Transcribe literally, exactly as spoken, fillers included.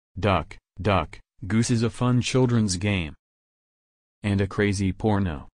Duck, Duck, Goose is a fun children's game. And a crazy porno.